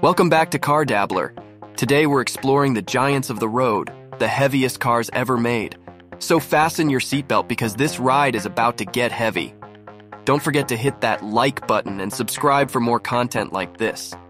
Welcome back to Car Dabbler. Today we're exploring the giants of the road, the heaviest cars ever made. So fasten your seatbelt because this ride is about to get heavy. Don't forget to hit that like button and subscribe for more content like this.